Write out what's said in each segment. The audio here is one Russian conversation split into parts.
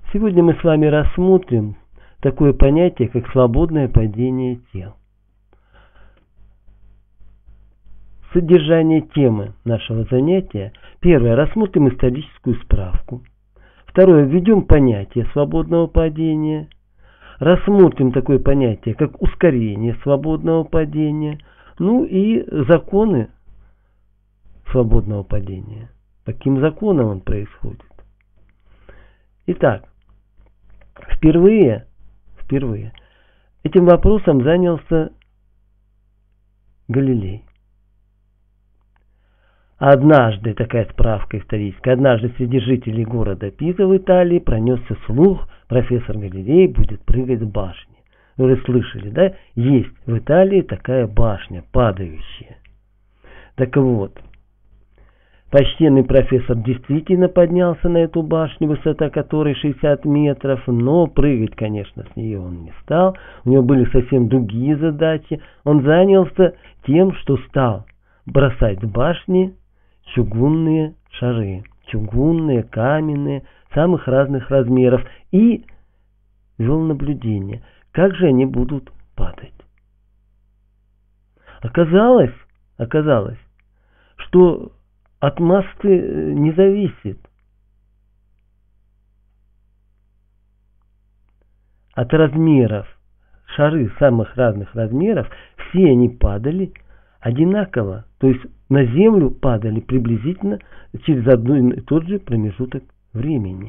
Сегодня мы с вами рассмотрим такое понятие, как свободное падение тел. Содержание темы нашего занятия. Первое. Рассмотрим историческую справку. Второе. Введем понятие свободного падения. Рассмотрим такое понятие, как ускорение свободного падения. Ну и законы свободного падения. Каким законом он происходит. Итак, впервые этим вопросом занялся Галилей. Однажды, такая справка историческая, однажды среди жителей города Пиза в Италии пронесся слух, профессор Галилей будет прыгать с башни. Вы уже слышали, да? Есть в Италии такая башня, падающая. Так вот, почтенный профессор действительно поднялся на эту башню, высота которой 60 метров, но прыгать, конечно, с нее он не стал. У него были совсем другие задачи. Он занялся тем, что стал бросать с башни чугунные шары, чугунные, каменные, самых разных размеров, и вел наблюдение, как же они будут падать. Оказалось, что от массы не зависит. От размеров. Шары самых разных размеров, все они падали одинаково. То есть на землю падали приблизительно через один и тот же промежуток времени.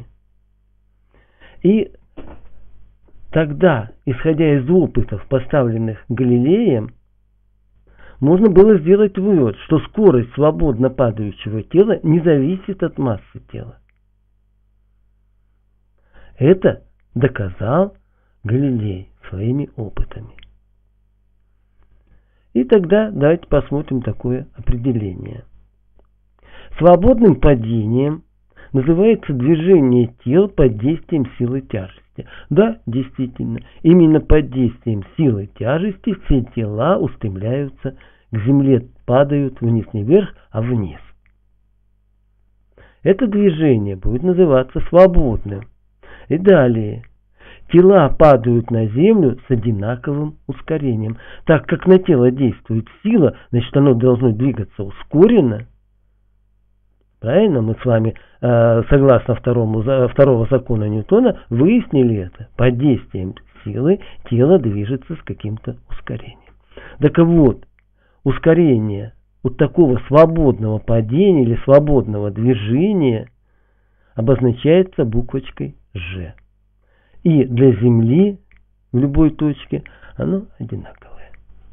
И тогда, исходя из опытов, поставленных Галилеем, можно было сделать вывод, что скорость свободно падающего тела не зависит от массы тела. Это доказал Галилей своими опытами. И тогда давайте посмотрим такое определение. Свободным падением называется движение тел под действием силы тяжести. Да, действительно, именно под действием силы тяжести все тела устремляются к земле, падают вниз, не вверх, а вниз. Это движение будет называться свободным. И далее. Тела падают на землю с одинаковым ускорением. Так как на тело действует сила, значит оно должно двигаться ускоренно. Правильно? Мы с вами, согласно второго закона Ньютона, выяснили это. Под действием силы тело движется с каким-то ускорением. Так вот, ускорение вот такого свободного падения или свободного движения обозначается буквочкой «Ж». И для Земли в любой точке оно одинаковое.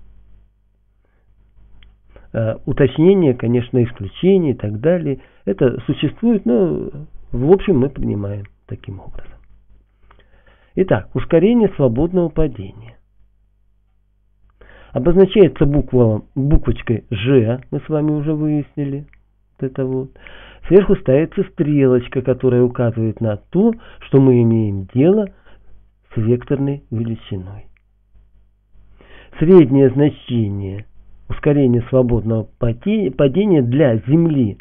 Уточнение, конечно, исключения и так далее. Это существует, но в общем мы принимаем таким образом. Итак, ускорение свободного падения обозначается буквочкой «Ж», мы с вами уже выяснили. Вот это вот. Сверху ставится стрелочка, которая указывает на то, что мы имеем дело с векторной величиной. Среднее значение ускорения свободного падения для Земли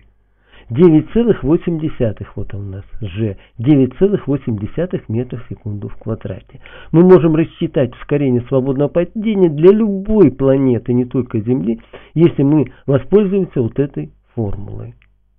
9,8, вот он у нас G, 9,8 метров в секунду в квадрате. Мы можем рассчитать ускорение свободного падения для любой планеты, не только Земли, если мы воспользуемся вот этой формулой.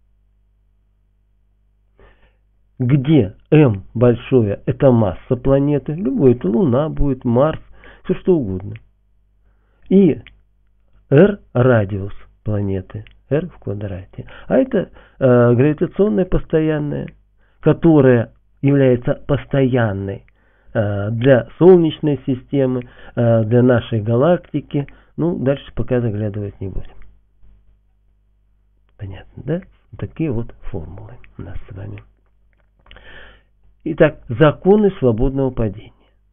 Где m большое — это масса планеты, любой, это Луна будет, Марс, все что угодно. И r радиус планеты, r в квадрате. А это гравитационная постоянная, которая является постоянной для Солнечной системы, для нашей галактики. Ну, дальше пока заглядывать не будем. Понятно, да? Такие вот формулы у нас с вами. Итак, законы свободного падения.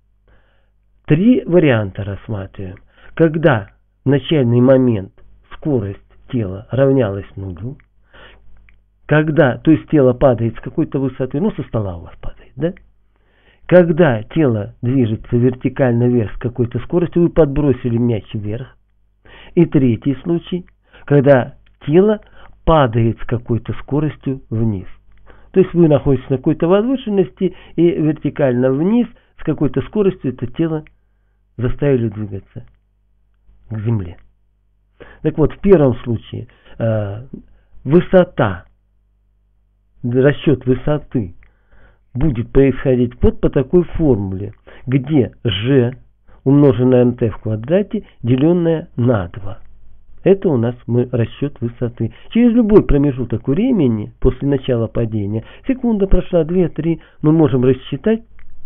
3 варианта рассматриваем. Когда в начальный момент скорость тела равнялась нулю, когда, то есть тело падает с какой-то высоты, ну со стола у вас падает, да? Когда тело движется вертикально вверх с какой-то скоростью, вы подбросили мяч вверх. И третий случай, когда тело падает с какой-то скоростью вниз. То есть вы находитесь на какой-то возвышенности и вертикально вниз с какой-то скоростью это тело заставили двигаться к земле. Так вот, в первом случае высота, расчет высоты будет происходить вот по такой формуле, где g умноженное на t в квадрате, деленное на 2. Это у нас расчет высоты. Через любой промежуток времени после начала падения, секунда прошла, 2-3, мы можем рассчитать,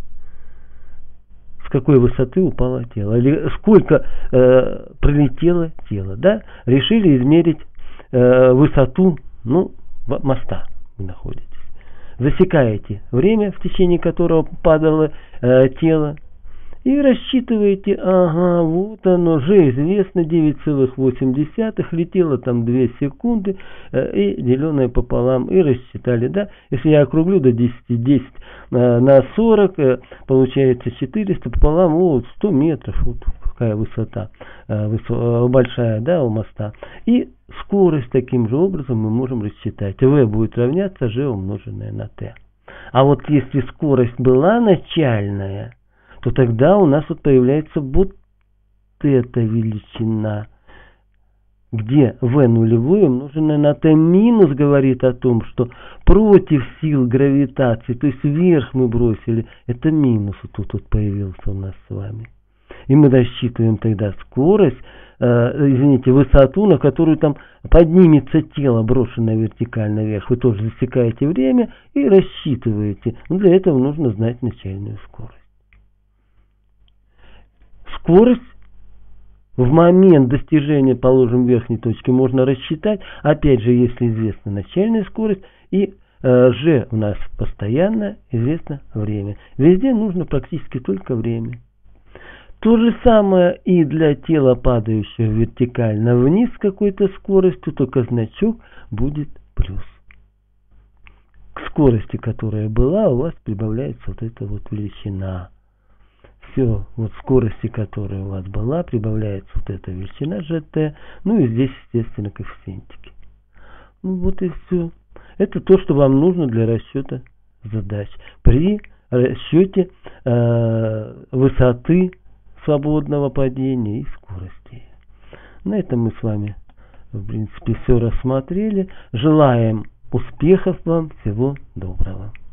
с какой высоты упало тело, или сколько пролетело тело. Да? Решили измерить высоту моста, вы находитесь. Засекаете время, в течение которого падало тело, и рассчитываете, ага, вот оно, уже известно, 9,8, летело там 2 секунды, и деленное пополам, и рассчитали, да. Если я округлю до 10 на 40, получается 400 пополам, 100 метров, вот какая высота большая, да, у моста. И скорость таким же образом мы можем рассчитать. V будет равняться g умноженное на t. А вот если скорость была начальная, то тогда у нас вот появляется вот эта величина, где v нулевое умноженное на t минус говорит о том, что против сил гравитации, то есть вверх мы бросили, это минус тут появился у нас с вами. И мы рассчитываем тогда скорость, высоту, на которую там поднимется тело, брошенное вертикально вверх. Вы тоже засекаете время и рассчитываете. Но для этого нужно знать начальную скорость. Скорость в момент достижения, положим, верхней точки можно рассчитать, опять же, если известна начальная скорость, и g у нас постоянно, известно время. Везде нужно практически только время. То же самое и для тела, падающего вертикально вниз с какой-то скоростью, только значок будет плюс. К скорости, которая была, у вас прибавляется вот эта вот величина. Все, вот скорости, которая у вас была, прибавляется вот эта величина GT, ну и здесь, естественно, коэффициентики. Ну вот и все. Это то, что вам нужно для расчета задач. При расчете высоты свободного падения и скорости. На этом мы с вами, в принципе, все рассмотрели. Желаем успехов вам, всего доброго.